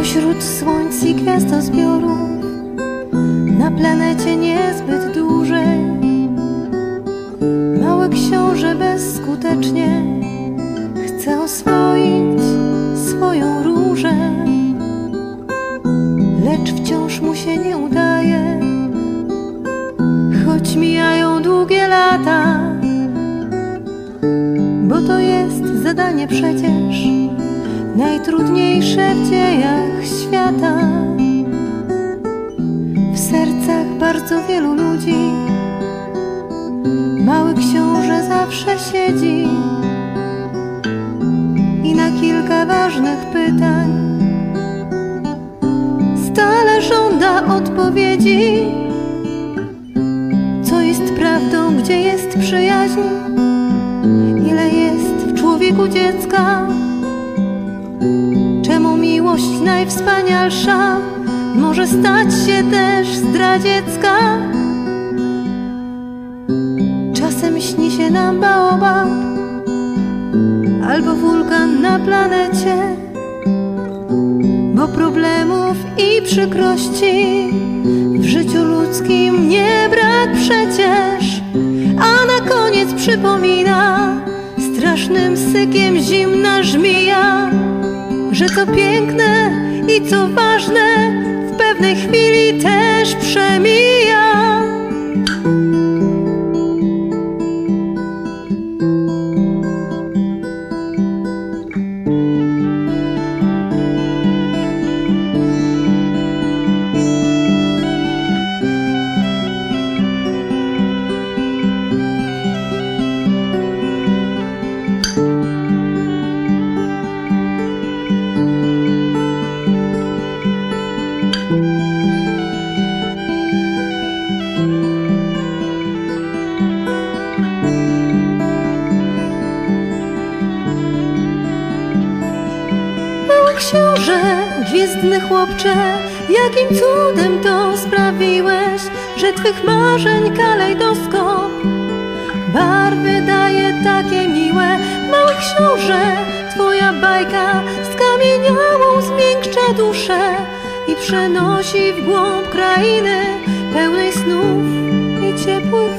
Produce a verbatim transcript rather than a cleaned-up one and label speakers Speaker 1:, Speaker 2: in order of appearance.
Speaker 1: Pośród słońc i gwiazdozbiorów na planecie niezbyt dużej mały książę bezskutecznie chce oswoić swoją różę, lecz wciąż mu się nie udaje, choć mijają długie lata, bo to jest zadanie przecież najtrudniejsze w dziejach świata. W sercach bardzo wielu ludzi mały książę zawsze siedzi i na kilka ważnych pytań stale żąda odpowiedzi. Co jest prawdą, gdzie jest przyjaźń, ile jest w człowieku dziecka? Czemu miłość najwspanialsza może stać się też zdradziecka? Czasem śni się nam baobab albo wulkan na planecie, bo problemów i przykrości w życiu ludzkim nie brak przecież. A na koniec przypomina strasznym sykiem zimna żmija, że co piękne i co ważne w pewnej chwili też przemija. Książę, gwiezdny chłopcze, jakim cudem to sprawiłeś, że twych marzeń kalejdoskop barwy daje takie miłe. Mały książę, twoja bajka skamieniałą zmiękcza duszę i przenosi w głąb krainy pełnej snów i ciepłych